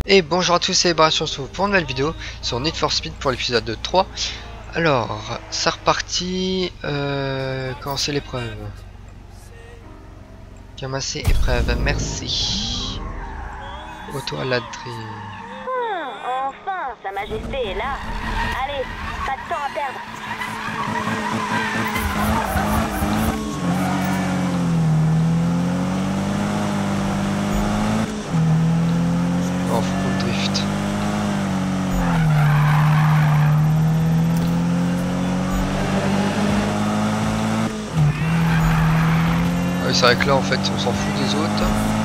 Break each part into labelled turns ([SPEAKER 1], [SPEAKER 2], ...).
[SPEAKER 1] Et bonjour à tous, c'est Célébration pour une nouvelle vidéo sur Need for Speed pour l'épisode 3. Alors, c'est reparti. Commencer l'épreuve. Commencer épreuve, merci. Auto à la
[SPEAKER 2] enfin, Sa Majesté est là. Allez, pas de temps à perdre.
[SPEAKER 1] Oh, full drift. Ouais, c'est vrai que là en fait on s'en fout des autres.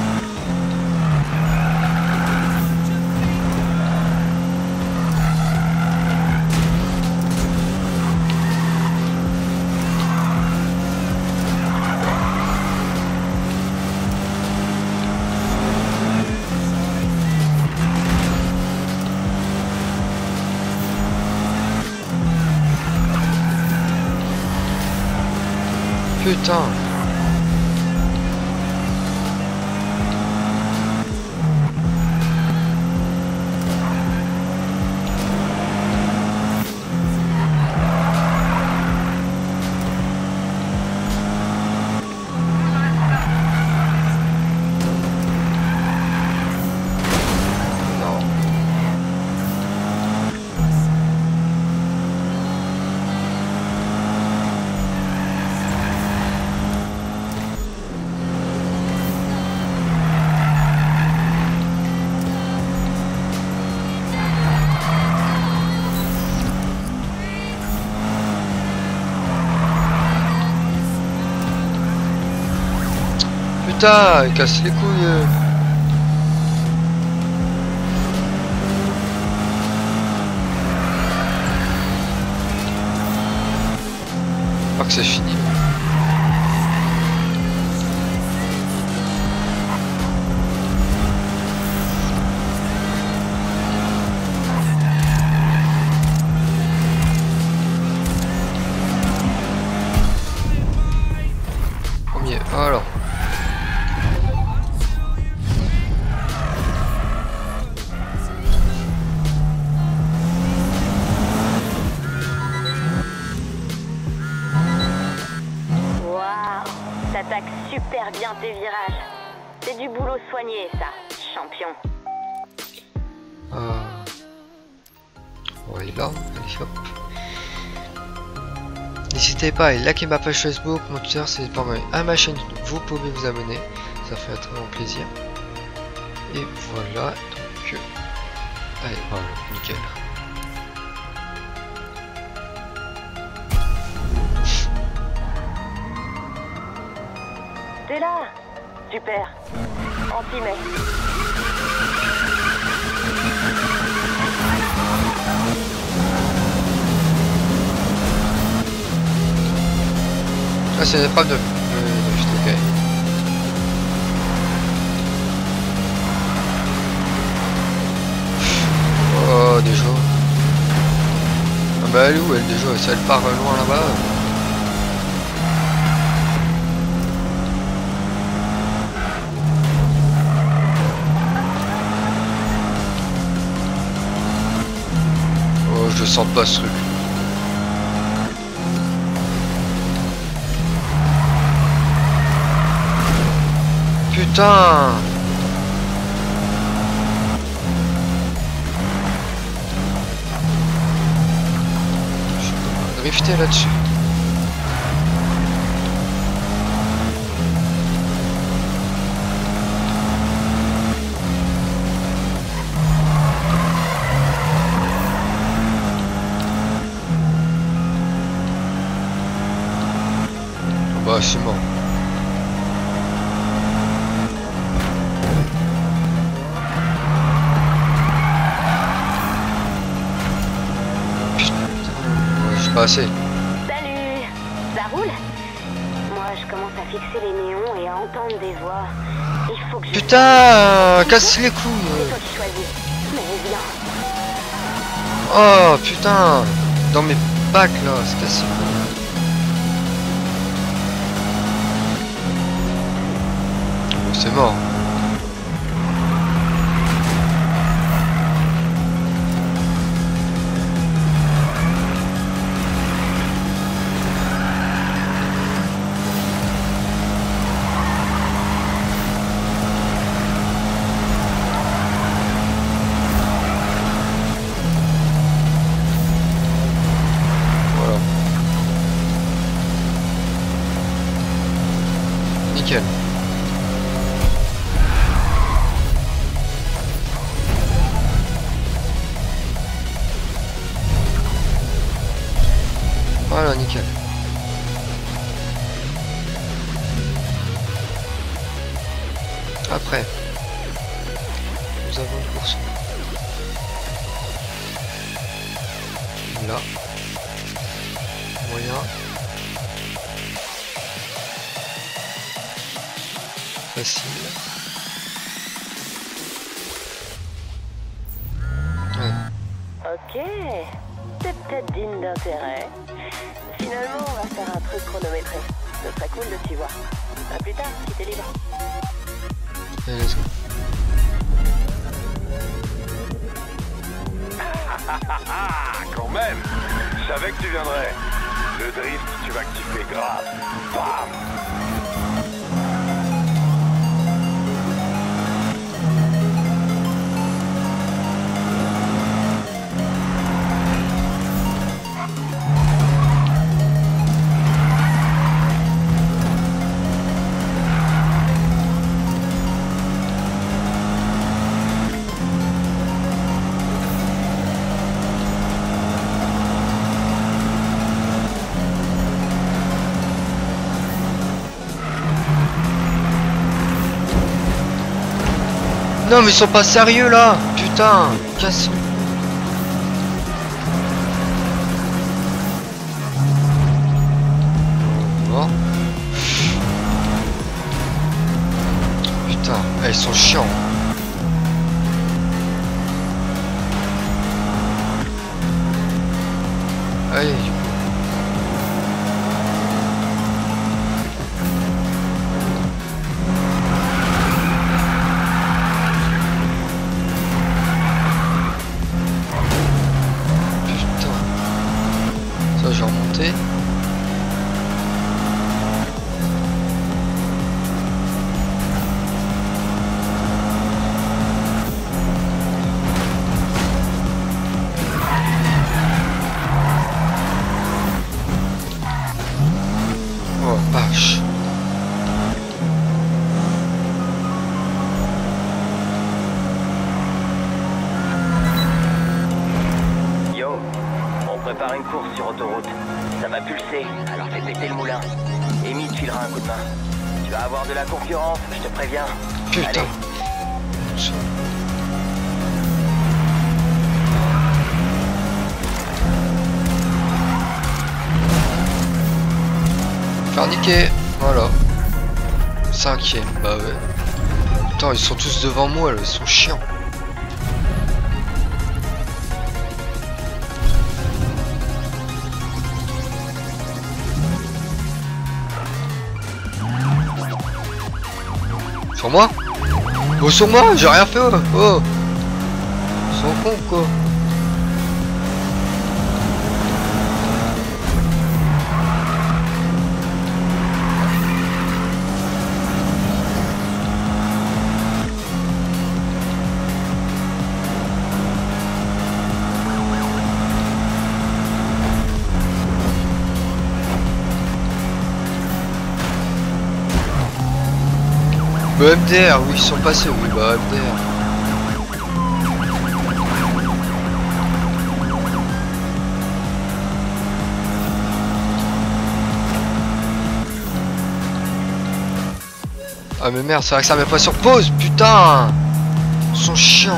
[SPEAKER 1] Putain. Putain, il casse les couilles. Je crois que c'est fini. Premier, alors.
[SPEAKER 2] T'attaques super bien tes virages. C'est du boulot soigné, ça, champion.
[SPEAKER 1] On va aller là, allez hop. N'hésitez pas à liker ma page Facebook, mon Twitter, c'est pas mal. À ma chaîne YouTube, vous pouvez vous abonner, ça fait très grand plaisir. Et voilà, donc allez, voilà, nickel.
[SPEAKER 2] T'es là? Super. Anti-mec.
[SPEAKER 1] Ah, c'est une épreuve de ok. Oh, déjà. Ah bah elle est où elle déjà? Ça elle part loin là-bas. Oh, je sens pas ce truc. Putain! Je peux drifter là-dessus. Bah c'est mort. Pas assez.
[SPEAKER 2] Salut. Ça roule? Moi, je commence à fixer les néons et à entendre des voix. Il faut que je...
[SPEAKER 1] Putain, casse les couilles.
[SPEAKER 2] C'est toi qui choisis. Mais viens.
[SPEAKER 1] Oh putain, dans mes bacs là, c'est cassé. C'est mort. nickel. Voilà, nickel. Après, nous avons une course. Là. Moyen. Facile. Ouais.
[SPEAKER 2] Ok, c'est peut-être digne d'intérêt. Finalement, on va faire un truc chronométré. Ce serait cool de t'y voir. À plus tard, si t'es libre.
[SPEAKER 1] Allez, let's go.
[SPEAKER 3] Quand même, je savais que tu viendrais. Le drift, tu vas kiffer grave. Bam!
[SPEAKER 1] Non mais ils sont pas sérieux là. Putain, casse. Bon. Putain, ils sont chiants. Allez, du coup. Ça, je vais remonter. Oh, vache.
[SPEAKER 4] Yo, on prépare une course sur autoroute. Ça va pulser, alors fais péter le moulin. Amy te filera un coup de main. Tu vas avoir de la concurrence, je te préviens.
[SPEAKER 1] Putain.
[SPEAKER 4] Allez.
[SPEAKER 1] Faire niquer. Voilà. 5ème, bah ouais. Putain, ils sont tous devant moi là, ils sont chiants. Sur moi? Oh, sur moi, j'ai rien fait. Oh, ils sont cons quoi. MDR, oui, ils sont passés, oui, bah MDR. Ah mais merde, c'est vrai que ça met pas sur pause, putain. Ils sont chiants.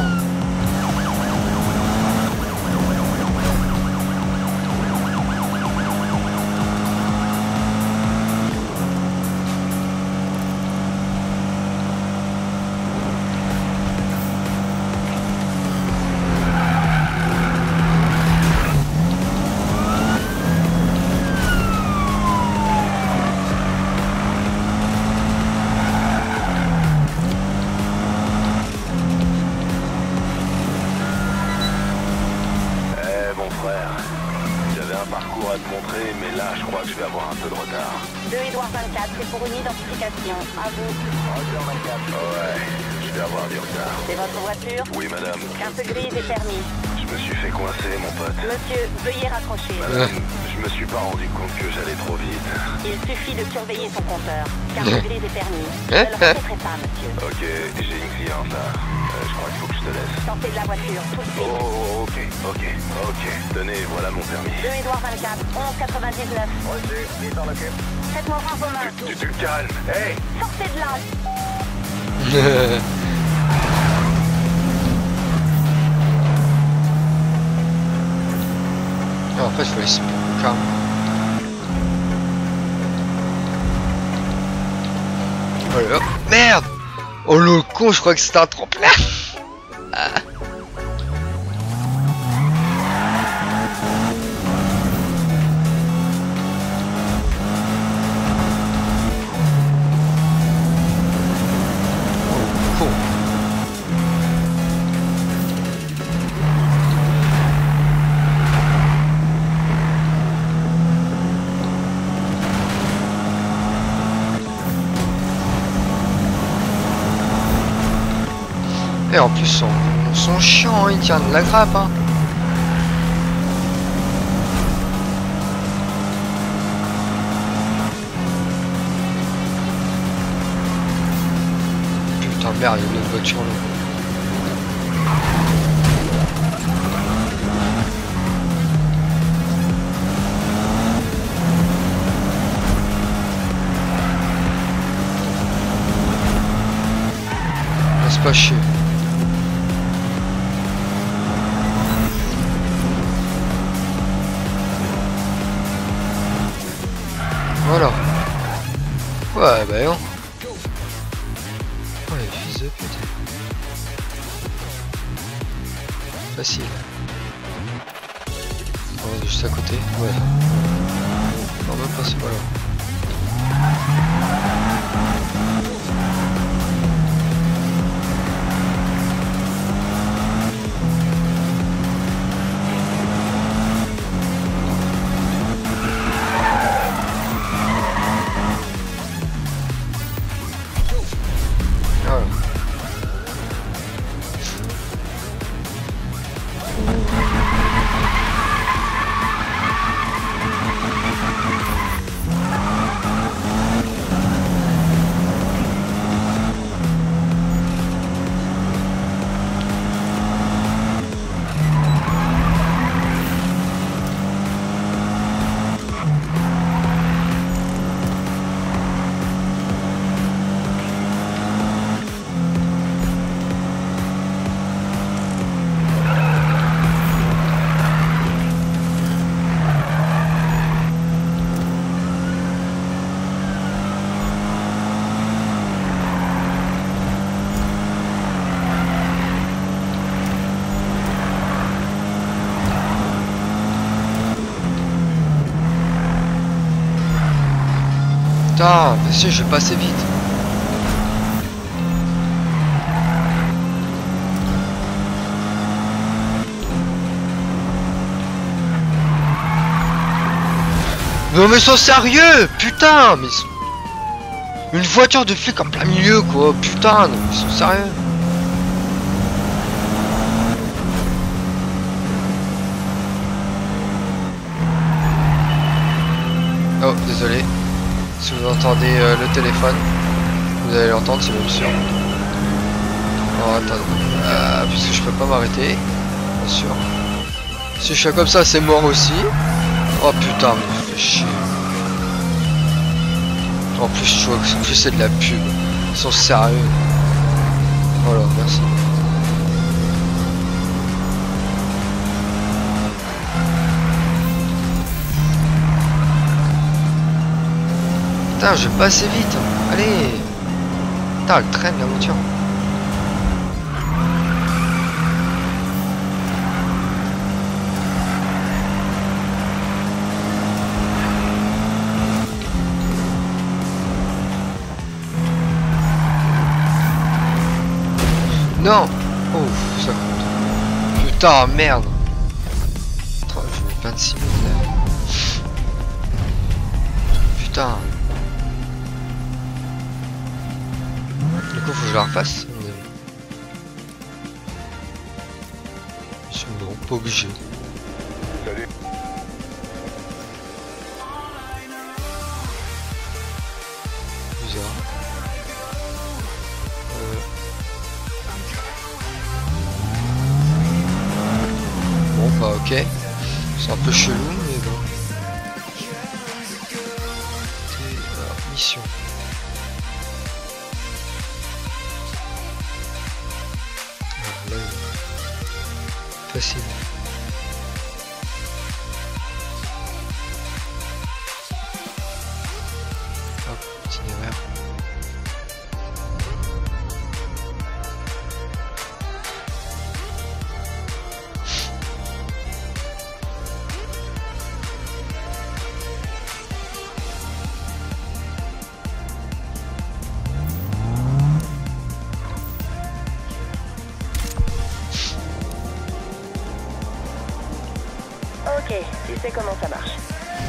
[SPEAKER 3] parcours à te montrer, mais là, je crois que je vais avoir un peu de retard.
[SPEAKER 2] 2 Edouard 24, c'est pour une identification. À vous.
[SPEAKER 3] Ouais, je vais avoir du retard.
[SPEAKER 2] C'est votre voiture?
[SPEAKER 3] Oui, madame.
[SPEAKER 2] Carte grise et permis.
[SPEAKER 3] Je me suis fait coincer, mon pote.
[SPEAKER 2] Monsieur, veuillez raccrocher.
[SPEAKER 3] Madame, je me me suis pas rendu compte que j'allais trop vite.
[SPEAKER 2] Il suffit de surveiller son compteur, car régler des permis. Ne le répéterez pas, monsieur.
[SPEAKER 3] Ok, j'ai une cliente là. Je crois qu'il faut que je te laisse.
[SPEAKER 2] Sortez de la voiture, tout de suite.
[SPEAKER 3] Oh, ok. Tenez, voilà mon permis.
[SPEAKER 2] 2 Édouard 24, 11,99.
[SPEAKER 3] Reçu, mise en occupe.
[SPEAKER 2] Faites-moi voir vos mains.
[SPEAKER 3] Tu te calmes. Hey!
[SPEAKER 2] Sortez de là.
[SPEAKER 1] En fait, il faut laisser plus calme. Voilà. Merde! Oh le con, je crois que c'était un tremplin! Ah. Oh, con. Et en plus, son chiant, il tient de la grappe. Hein. Putain, merde, il y a une voiture là. Laisse pas chier. Voilà. Ouais, bah non. Oh, les fils de pute. Facile. On est juste à côté. Ouais. Non, même pas, c'est pas là. Putain, mais si, je vais passer vite. Non mais ils sont sérieux. Putain, mais une voiture de flic en plein milieu quoi. Putain, non, ils sont sérieux. Oh, désolé. Si vous entendez le téléphone, vous allez l'entendre, c'est même sûr. Oh, attendez. Puisque je peux pas m'arrêter, bien sûr. Si je fais comme ça, c'est mort aussi. Oh putain, mais fait chier. En plus, je vois que c'est de la pub. Ils sont sérieux. Voilà, merci. Putain, je vais pas assez vite. Allez. Putain, elle traîne la voiture. Non. Oh, ça compte. Putain, merde. Attends, je mets 26 000 là. Putain. Du coup, faut que je la refasse. Je suis pas obligé.
[SPEAKER 3] Salut.
[SPEAKER 1] bizarre. Bon bah ok. C'est un peu chelou mais bon. Alors, mission. Alors, là, facile. Hop, itinéraire.
[SPEAKER 2] Ok, tu sais comment ça marche.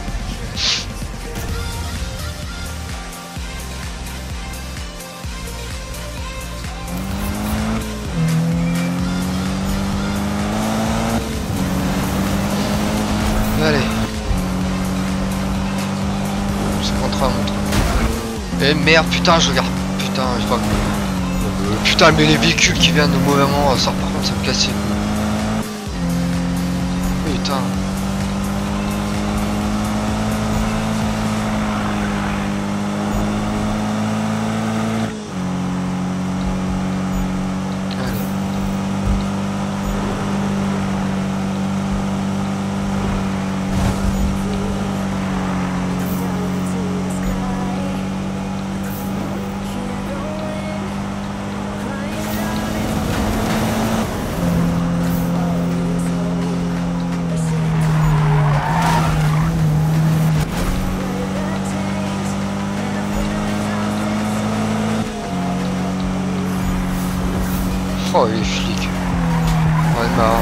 [SPEAKER 1] Allez. 53 montre. Eh merde, putain, je regarde. Putain, je crois que... Putain, mais les véhicules qui viennent au mauvais moment, ça par contre, ça me casse les couilles. Putain. Oh les flics. On est marre.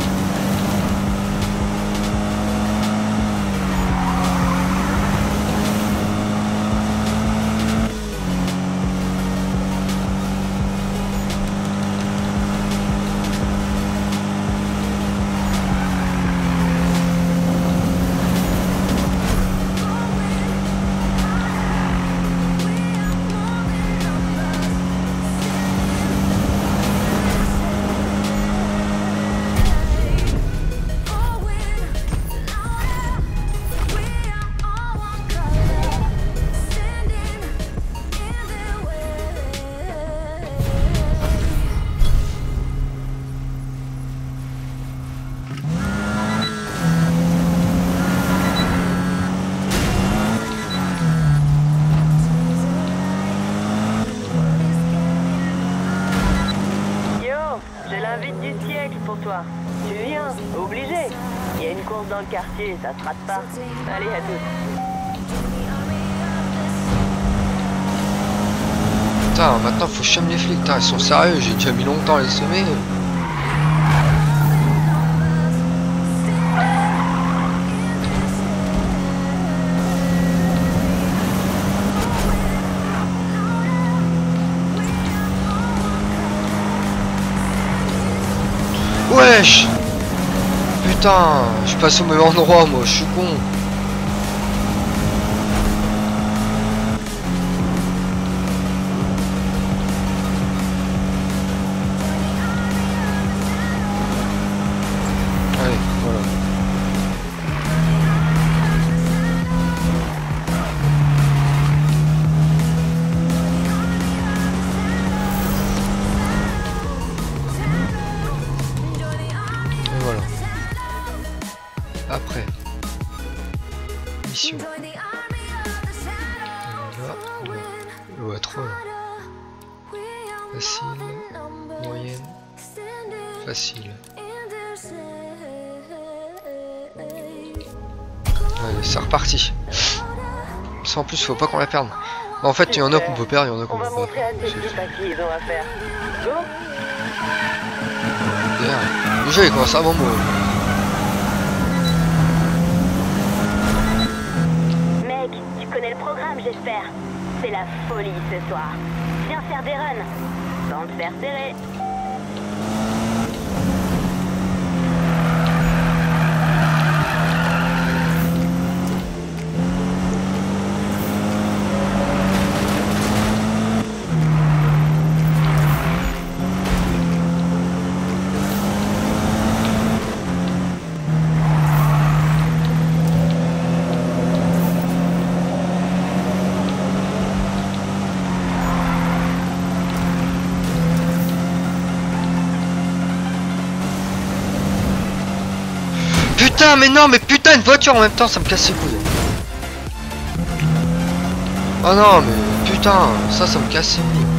[SPEAKER 2] L'invite du siècle pour toi. Tu viens, obligé. Il y a une course dans le quartier, ça se rate pas. Allez, à tous.
[SPEAKER 1] Putain, maintenant faut que je chame les flics. Putain, ils sont sérieux, j'ai déjà mis longtemps à les semer. Wesh! Putain, je passe au même endroit, moi, je suis con. Allez, voilà. Voilà. Après. Mission. Ouais, 3. Facile. Moyenne. Facile. Allez, c'est reparti. Ça en plus, faut pas qu'on la perde. En fait, il y en a qu'on peut perdre, il y en a qu'on
[SPEAKER 2] On
[SPEAKER 1] peut
[SPEAKER 2] va
[SPEAKER 1] pas.
[SPEAKER 2] montrer à ces types à qui ils ont affaire. Go!
[SPEAKER 1] Déjà, il commence avant moi.
[SPEAKER 2] Mec, tu connais le programme, j'espère. C'est la folie ce soir. Viens faire des runs. Sans te faire serrer.
[SPEAKER 1] putain, mais non, mais putain, une voiture en même temps, ça me casse les couilles. Oh non, mais putain, ça me casse les couilles.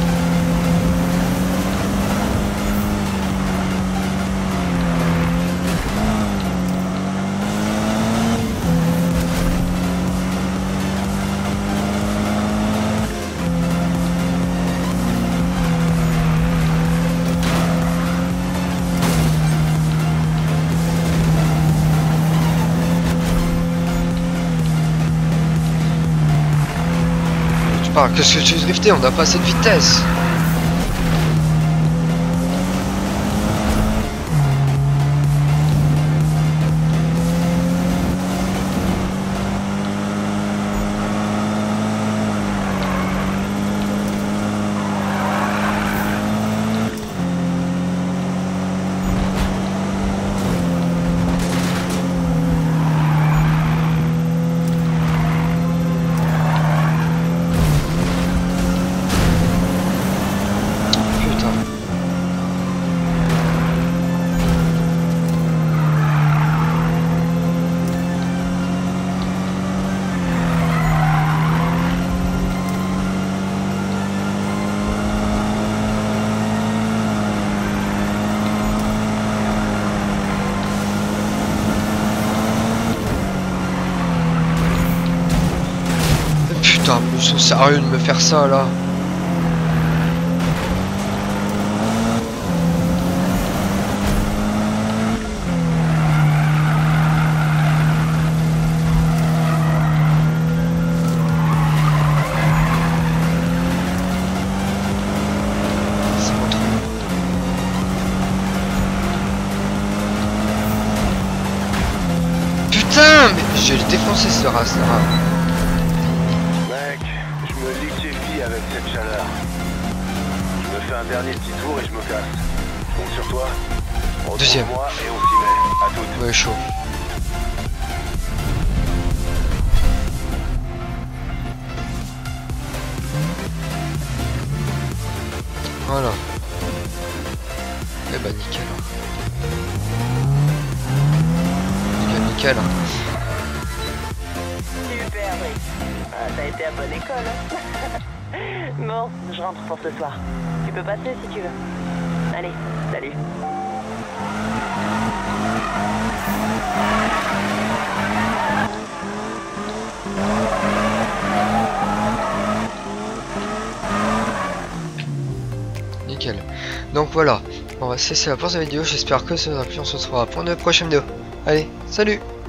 [SPEAKER 1] Qu'est-ce que tu veux drifter? On n'a pas assez de vitesse. Putain, mais ils sont sérieux de me faire ça là. C'est bon, trop. Putain, mais je vais le défoncer ce race là.
[SPEAKER 3] Avec cette chaleur. Je me fais un dernier petit tour et je me casse. Je compte sur toi.
[SPEAKER 1] Deuxième.
[SPEAKER 3] Moi et on s'y met. À toutes.
[SPEAKER 1] Ouais, chaud. Voilà. Eh bah nickel. Nickel.
[SPEAKER 2] Super, Brice. Ah, t'as été à bonne école, hein. Bon, je rentre pour ce soir. Tu peux passer si tu veux. Allez, salut.
[SPEAKER 1] Nickel. Donc voilà, on va cesser la pour cette vidéo. J'espère que ça vous a plu. On se retrouvera pour une prochaine vidéo. Allez, salut!